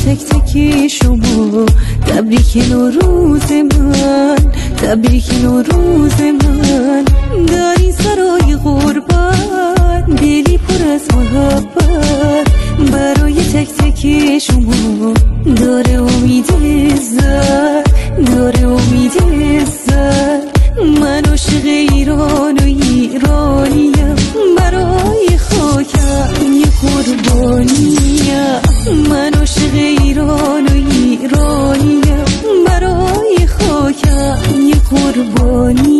تک تک شما، تبریک نوروز من، تبریک نوروز من. داری سرای غربت، دلی پر از محبت، برای تک تک شما داره امید عزت، داره امید عزت. من عاشق ایران و ایرانیم، برای خاکم یه قربانیم. من عاشق ایران و ایرانیم، برای خاکم یه قربانی.